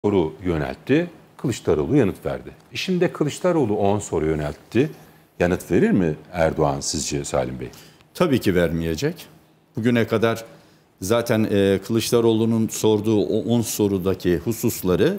soru yöneltti. Kılıçdaroğlu yanıt verdi. Şimdi de Kılıçdaroğlu 10 soru yöneltti. Yanıt verir mi Erdoğan sizce Salim Bey? Tabii ki vermeyecek. Bugüne kadar zaten Kılıçdaroğlu'nun sorduğu o 10 sorudaki hususları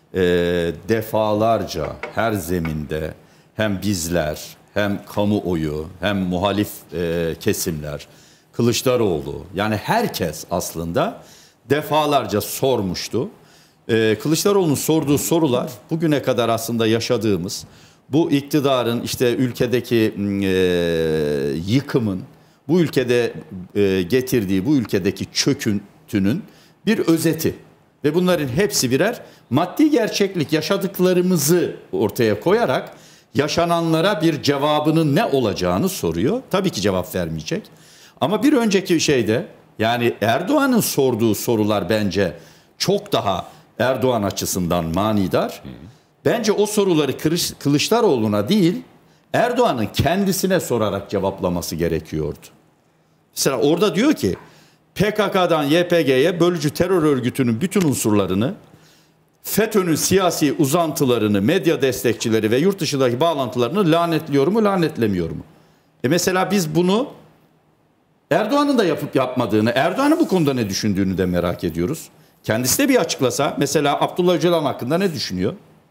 defalarca her zeminde hem bizler hem kamuoyu hem muhalif kesimler, Kılıçdaroğlu yani herkes aslında defalarca sormuştu. Kılıçdaroğlu'nun sorduğu sorular bugüne kadar aslında yaşadığımız bu iktidarın işte ülkedeki yıkımın, bu ülkede getirdiği, bu ülkedeki çöküntünün bir özeti. Ve bunların hepsi birer maddi gerçeklik, yaşadıklarımızı ortaya koyarak yaşananlara bir cevabının ne olacağını soruyor. Tabii ki cevap vermeyecek. Ama bir önceki şeyde yani Erdoğan'ın sorduğu sorular bence çok daha Erdoğan açısından manidar. Bence o soruları Kılıçdaroğlu'na değil Erdoğan'ın kendisine sorarak cevaplaması gerekiyordu. Mesela orada diyor ki PKK'dan YPG'ye bölücü terör örgütünün bütün unsurlarını, FETÖ'nün siyasi uzantılarını, medya destekçileri ve yurt dışındaki bağlantılarını lanetliyor mu, lanetlemiyor mu? Mesela biz bunu Erdoğan'ın da yapıp yapmadığını, Erdoğan'ın bu konuda ne düşündüğünü de merak ediyoruz. Kendisi de bir açıklasa, mesela Abdullah Öcalan hakkında ne düşünüyor?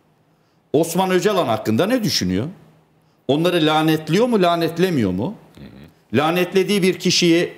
Osman Öcalan hakkında ne düşünüyor? Onları lanetliyor mu, lanetlemiyor mu? Lanetlediği bir kişiyi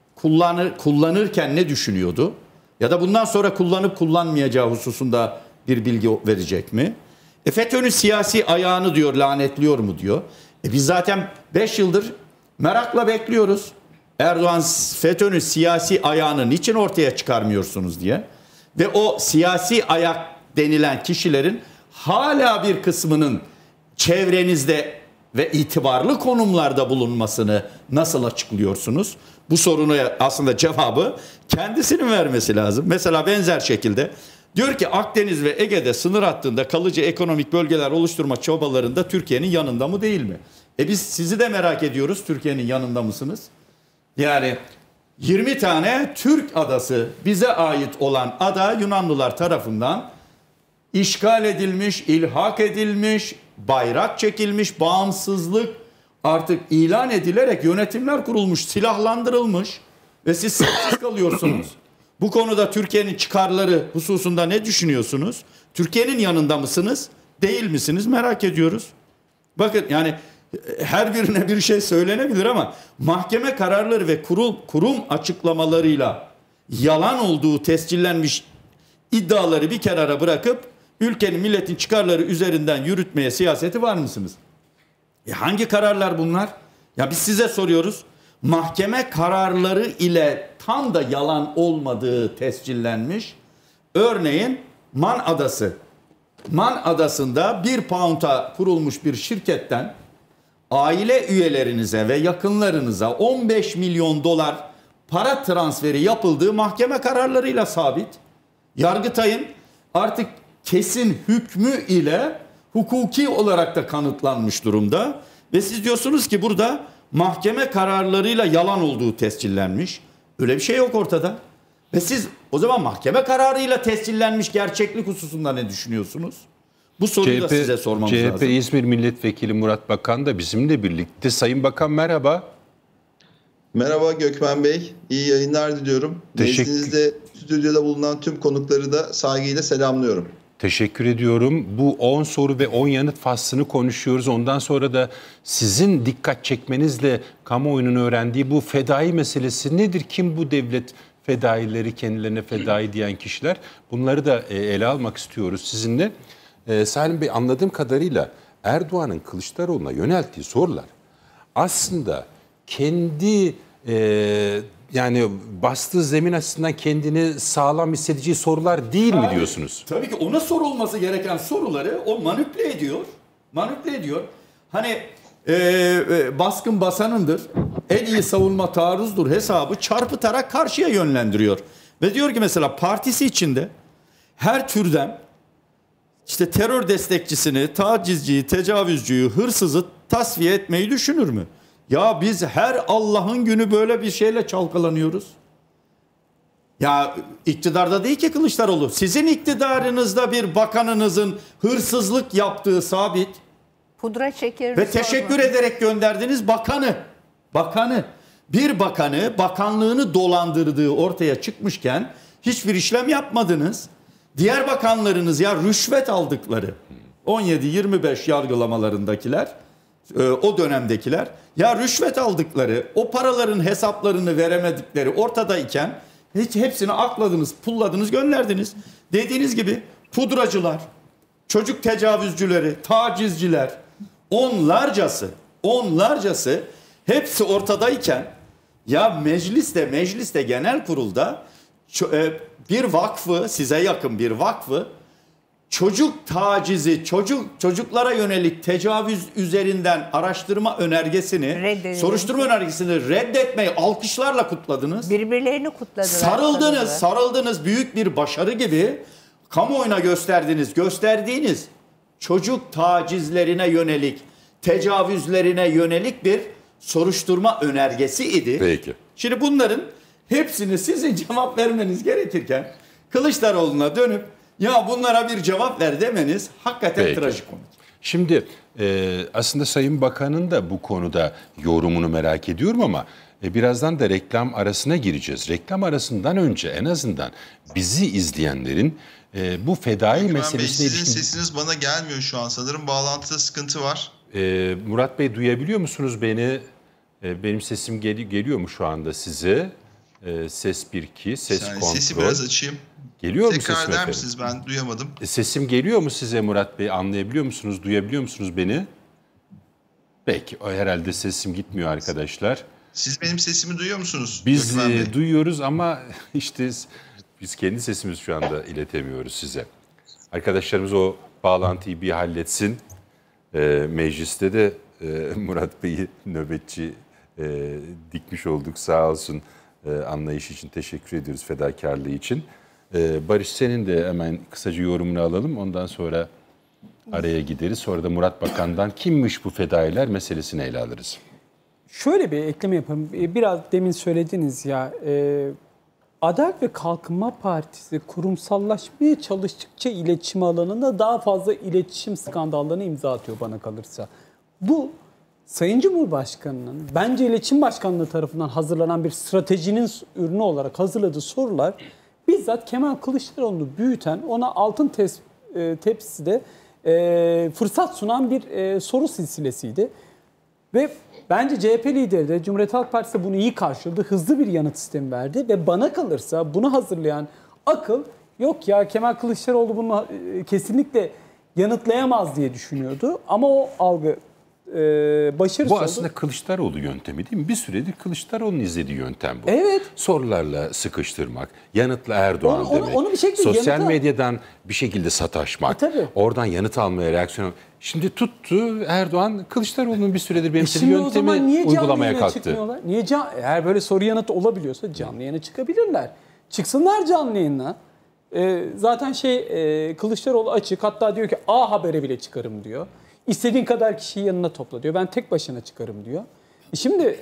kullanırken ne düşünüyordu? Ya da bundan sonra kullanıp kullanmayacağı hususunda bir bilgi verecek mi? FETÖ'nün siyasi ayağını diyor, lanetliyor mu diyor. Biz zaten 5 yıldır merakla bekliyoruz. Erdoğan FETÖ'nün siyasi ayağını niçin ortaya çıkarmıyorsunuz diye. Ve o siyasi ayak denilen kişilerin hala bir kısmının çevrenizde ve itibarlı konumlarda bulunmasını nasıl açıklıyorsunuz? Bu soruna aslında cevabı kendisinin vermesi lazım. Mesela benzer şekilde diyor ki Akdeniz ve Ege'de sınır hattında kalıcı ekonomik bölgeler oluşturma çabalarında Türkiye'nin yanında mı değil mi? Biz sizi de merak ediyoruz, Türkiye'nin yanında mısınız? Yani 20 tane Türk adası bize ait olan ada Yunanlılar tarafından işgal edilmiş, ilhak edilmiş, bayrak çekilmiş, bağımsızlık artık ilan edilerek yönetimler kurulmuş, silahlandırılmış ve siz sessiz kalıyorsunuz. Bu konuda Türkiye'nin çıkarları hususunda ne düşünüyorsunuz? Türkiye'nin yanında mısınız? Değil misiniz? Merak ediyoruz. Bakın yani her birine bir şey söylenebilir ama mahkeme kararları ve kurum açıklamalarıyla yalan olduğu tescillenmiş iddiaları bir kenara bırakıp ülkenin, milletin çıkarları üzerinden yürütmeye siyaseti var mısınız? Hangi kararlar bunlar? Ya biz size soruyoruz. Mahkeme kararları ile tam da yalan olmadığı tescillenmiş. Örneğin Man Adası. Man Adası'nda 1 pound'a kurulmuş bir şirketten aile üyelerinize ve yakınlarınıza 15 milyon dolar para transferi yapıldığı mahkeme kararlarıyla sabit. Yargıtay'ın artık kesin hükmü ile hukuki olarak da kanıtlanmış durumda. Ve siz diyorsunuz ki burada mahkeme kararlarıyla yalan olduğu tescillenmiş. Öyle bir şey yok ortada. Ve siz o zaman mahkeme kararıyla tescillenmiş gerçeklik hususunda ne düşünüyorsunuz? Bu soruyu da size sormamız lazım. CHP İzmir Milletvekili Murat Bakan da bizimle birlikte. Sayın Bakan merhaba. Merhaba Gökmen Bey. İyi yayınlar diliyorum. Meclisinizde, stüdyoda bulunan tüm konukları da saygıyla selamlıyorum. Teşekkür ediyorum. Bu 10 soru ve 10 yanıt faslını konuşuyoruz. Ondan sonra da sizin dikkat çekmenizle kamuoyunun öğrendiği bu fedai meselesi nedir? Kim bu devlet fedaileri, kendilerine fedai diyen kişiler? Bunları da ele almak istiyoruz sizinle. Salim Bey, anladığım kadarıyla Erdoğan'ın Kılıçdaroğlu'na yönelttiği sorular aslında kendi yani bastığı zemin açısından kendini sağlam hissedeceği sorular değil mi diyorsunuz? Tabii ki ona sorulması gereken soruları o manipüle ediyor. Manipüle ediyor. Hani baskın basanındır, en iyi savunma taarruzdur hesabı çarpıtarak karşıya yönlendiriyor. Ve diyor ki mesela partisi içinde her türden işte terör destekçisini, tacizciyi, tecavüzcüyü, hırsızı tasfiye etmeyi düşünür mü? Ya biz her Allah'ın günü böyle bir şeyle çalkalanıyoruz. Ya iktidarda değil ki Kılıçdaroğlu. Sizin iktidarınızda bir bakanınızın hırsızlık yaptığı sabit. Pudra şekeri. Ve teşekkür ederek gönderdiniz bakanı. Bakanı. Bir bakanı bakanlığını dolandırdığı ortaya çıkmışken hiçbir işlem yapmadınız. Diğer bakanlarınız ya rüşvet aldıkları 17-25 yargılamalarındakiler, o dönemdekiler ya rüşvet aldıkları, o paraların hesaplarını veremedikleri ortadayken hiç hepsini akladınız, pulladınız, gönderdiniz. Dediğiniz gibi pudracılar, çocuk tecavüzcüleri, tacizciler, onlarcası hepsi ortadayken ya mecliste genel kurulda bir vakfı, size yakın bir vakfı çocuk tacizi, çocuklara yönelik tecavüz üzerinden araştırma önergesini, soruşturma önergesini reddetmeyi alkışlarla kutladınız. Birbirlerini kutladılar. Sarıldınız büyük bir başarı gibi kamuoyuna gösterdiğiniz çocuk tacizlerine yönelik, tecavüzlerine yönelik bir soruşturma önergesi idi. Peki. Şimdi bunların hepsini sizin cevap vermeniz gerekirken Kılıçdaroğlu'na dönüp ya bunlara bir cevap ver demeniz hakikaten trajikomik. Şimdi aslında Sayın Bakan'ın da bu konuda yorumunu merak ediyorum ama birazdan da reklam arasına gireceğiz. Reklam arasından önce en azından bizi izleyenlerin bu fedai meselesine ilişkin... Sizin sesiniz bana gelmiyor şu an. Sanırım bağlantıda sıkıntı var. Murat Bey duyabiliyor musunuz beni? Benim sesim geliyor mu şu anda size? Ses 1-2, ses kontrol. Sesi biraz açayım. Geliyor mu sesim efendim? Tekrar eder efendim? misiniz? Ben duyamadım. Sesim geliyor mu size Murat Bey? Anlayabiliyor musunuz? Duyabiliyor musunuz beni? Peki. O herhalde sesim gitmiyor arkadaşlar. Siz benim sesimi duyuyor musunuz? Biz duyuyoruz ama işte biz kendi sesimizi şu anda iletemiyoruz size. Arkadaşlarımız o bağlantıyı bir halletsin. Mecliste de Murat Bey'i nöbetçi dikmiş olduk. Sağ olsun, anlayış için teşekkür ediyoruz, fedakarlığı için. Barış, senin de hemen kısaca yorumunu alalım. Ondan sonra araya gideriz. Sonra da Murat Bakan'dan kimmiş bu fedailer meselesini ele alırız. Şöyle bir ekleme yapalım. Biraz demin söylediniz ya, Adalet ve Kalkınma Partisi kurumsallaşmaya çalıştıkça iletişim alanında daha fazla iletişim skandallarına imza atıyor bana kalırsa. Bu Sayın Cumhurbaşkanı'nın bence İletişim Başkanlığı tarafından hazırlanan bir stratejinin ürünü olarak hazırladığı sorular bizzat Kemal Kılıçdaroğlu'nu büyüten, ona altın tepside fırsat sunan bir soru silsilesiydi. Ve bence CHP lideri de Cumhuriyet Halk Partisi de bunu iyi karşıladı. Hızlı bir yanıt sistemi verdi ve bana kalırsa bunu hazırlayan akıl yok ya Kemal Kılıçdaroğlu bunu kesinlikle yanıtlayamaz diye düşünüyordu. Ama o algı başarısız oldu. Bu aslında Kılıçdaroğlu yöntemi değil mi? Bir süredir Kılıçdaroğlu'nun izlediği yöntem bu. Evet. Sorularla sıkıştırmak, yanıtla Erdoğan demek. Onu bir şekilde sosyal medyadan bir şekilde sataşmak. Tabii. Oradan yanıt almaya, reaksiyon. Şimdi tuttu Erdoğan, Kılıçdaroğlu'nun bir süredir benimsediği yöntemi uygulamaya kalktı. Niye eğer böyle soru yanıt olabiliyorsa canlı yayına çıkabilirler. Çıksınlar canlı yayına. Zaten Kılıçdaroğlu açık, hatta diyor ki A Haber'e bile çıkarım diyor. İstediğin kadar kişiyi yanına topla diyor. Ben tek başına çıkarım diyor. Şimdi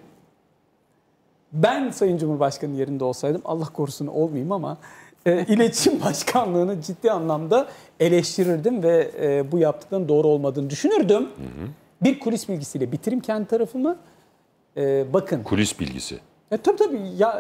ben Sayın Cumhurbaşkanı yerinde olsaydım, Allah korusun olmayayım ama İletişim Başkanlığı'nı ciddi anlamda eleştirirdim ve bu yaptıklarının doğru olmadığını düşünürdüm. Hı hı. Bir kulis bilgisiyle bitireyim kendi tarafımı. Bakın. Kulis bilgisi. Tabii.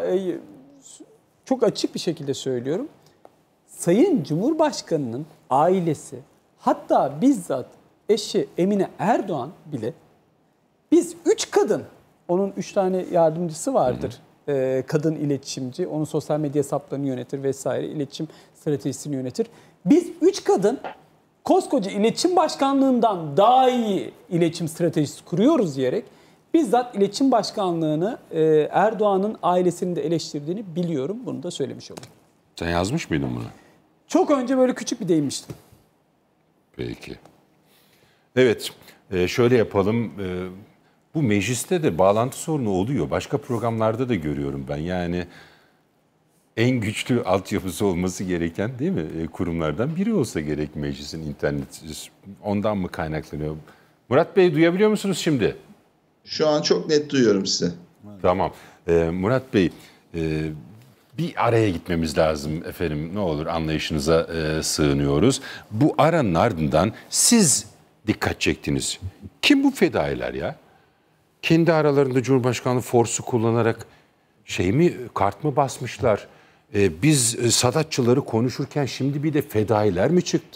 Çok açık bir şekilde söylüyorum. Sayın Cumhurbaşkanı'nın ailesi, hatta bizzat eşi Emine Erdoğan bile, biz 3 kadın, onun 3 tane yardımcısı vardır. Kadın iletişimci, onun sosyal medya hesaplarını yönetir vesaire, iletişim stratejisini yönetir. Biz 3 kadın koskoca iletişim başkanlığından daha iyi iletişim stratejisi kuruyoruz diyerek bizzat iletişim başkanlığını Erdoğan'ın ailesinin de eleştirdiğini biliyorum. Bunu da söylemiş olayım. Sen yazmış mıydın bunu? Çok önce böyle küçük bir değinmiştim. Peki. Evet, şöyle yapalım. Bu mecliste de bağlantı sorunu oluyor. Başka programlarda da görüyorum ben. Yani en güçlü altyapısı olması gereken, değil mi, kurumlardan biri olsa gerek meclisin internet. Ondan mı kaynaklanıyor? Murat Bey, duyabiliyor musunuz şimdi? Şu an çok net duyuyorum sizi. Tamam. Murat Bey, bir araya gitmemiz lazım efendim. Ne olur anlayışınıza sığınıyoruz. Bu aranın ardından siz dikkat çektiniz. Kim bu fedailer ya? Kendi aralarında Cumhurbaşkanlığı forsu kullanarak kart mı basmışlar? Biz Sadatçıları konuşurken şimdi bir de fedailer mi çıktı?